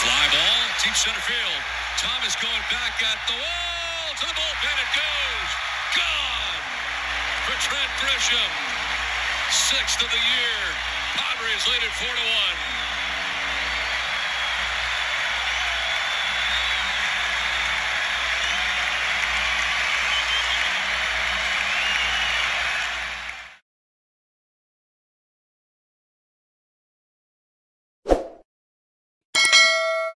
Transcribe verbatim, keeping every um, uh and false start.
Fly ball, deep center field. Thomas going back at the wall. To the bullpen it goes. Gone for Trent Grisham. Sixth of the year. Padres lead it four to one.